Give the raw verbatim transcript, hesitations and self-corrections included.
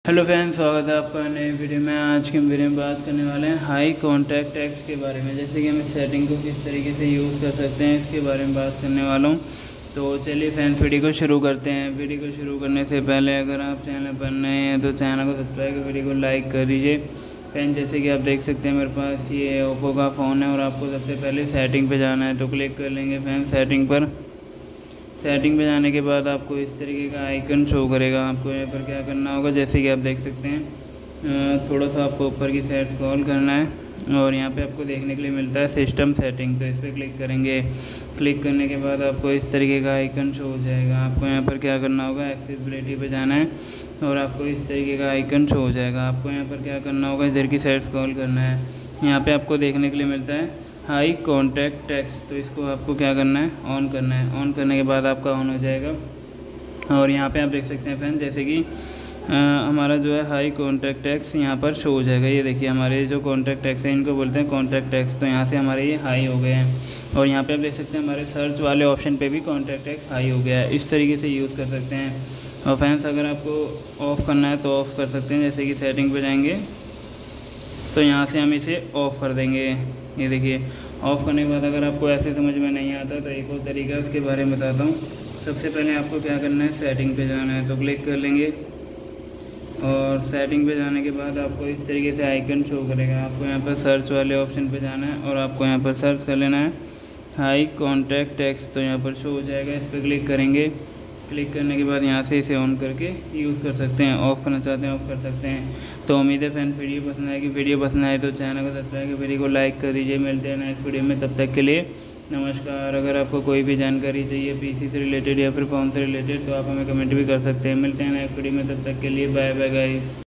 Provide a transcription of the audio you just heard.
Hello friends, स्वागत है आपका नए वीडियो में। आज की वीडियो में बात करने वाले हैं हाई कॉन्टैक्ट टेक्स्ट के बारे में, जैसे कि हम इस सेटिंग को किस तरीके से यूज़ कर सकते हैं इसके बारे में बात करने वाला हूं। तो चलिए फ्रेंड्स, वीडियो को शुरू करते हैं। वीडियो को शुरू करने से पहले अगर आप चैनल पर नए हैं तो चैनल को सब्सक्राइब कर वीडियो को लाइक कर दीजिए। फ्रेंड्स, जैसे कि आप देख सकते हैं मेरे पास ये ओप्पो का फ़ोन है और आपको सबसे पहले सेटिंग पर जाना है, तो क्लिक कर लेंगे फ्रेंड्स सेटिंग पर। सेटिंग पे जाने के बाद आपको इस तरीके का आइकन शो करेगा। आपको यहाँ पर क्या करना होगा, जैसे कि आप देख सकते हैं थोड़ा सा आपको ऊपर की साइड स्क्रॉल करना है और यहाँ पे आपको देखने के लिए मिलता है सिस्टम सेटिंग, तो इस पर क्लिक करेंगे। क्लिक करने के बाद आपको इस तरीके का आइकन शो हो जाएगा। आपको यहाँ पर क्या करना होगा, एक्सेसिबिलिटी पे जाना है और आपको इस तरीके का आइकन शो हो जाएगा। आपको यहाँ पर क्या करना होगा, इधर की साइड स्क्रॉल करना है। यहाँ पर आपको देखने के लिए मिलता है हाई कॉन्टैक्ट टेक्स्ट, तो इसको आपको क्या करना है, ऑन करना है। ऑन करने के बाद आपका ऑन हो जाएगा और यहाँ पे आप देख सकते हैं फ्रेंड, जैसे कि आ, हमारा जो है हाई कॉन्टैक्ट टेक्स्ट यहाँ पर शो हो जाएगा। ये देखिए हमारे जो कॉन्टैक्ट टेक्स्ट है इनको बोलते हैं कॉन्टैक्ट टेक्स्ट, तो यहाँ से हमारे ये हाई हो गए हैं। और यहाँ पे आप देख सकते हैं हमारे सर्च वाले ऑप्शन पे भी कॉन्टैक्ट टेक्स्ट हाई हो गया है। इस तरीके से यूज़ कर सकते हैं। और फ्रेंड्स, अगर आपको ऑफ़ करना है तो ऑफ़ कर सकते हैं, जैसे कि सेटिंग पर जाएँगे तो यहाँ से हम इसे ऑफ़ कर देंगे। ये देखिए ऑफ़ करने के बाद अगर आपको ऐसे समझ में नहीं आता तो एक और तरीका है, उसके बारे में बताता हूँ। सबसे पहले आपको क्या करना है, सेटिंग पे जाना है, तो क्लिक कर लेंगे और सेटिंग पे जाने के बाद आपको इस तरीके से आइकन शो करेगा। आपको यहाँ पर सर्च वाले ऑप्शन पे जाना है और आपको यहाँ पर सर्च कर लेना है हाई कॉन्टैक्ट टेक्स्ट, तो यहाँ पर शो हो जाएगा। इस पर क्लिक करेंगे। क्लिक करने के बाद यहाँ से इसे ऑन करके यूज़ कर सकते हैं। ऑफ़ करना चाहते हैं ऑफ़ कर सकते हैं। तो उम्मीद है फ्रेंड वीडियो पसंद आएगी। वीडियो पसंद आए तो चैनल को सब्सक्राइब कर वीडियो को लाइक कर दीजिए। मिलते हैं नेक्स्ट वीडियो में, तब तक के लिए नमस्कार। अगर आपको कोई भी जानकारी चाहिए पीसी से रिलेटेड या फिर फ़ोन से रिलेटेड तो आप हमें कमेंट भी कर सकते हैं। मिलते हैं नेक्स्ट वीडियो में, तब तक के लिए बाय बाय गाइस।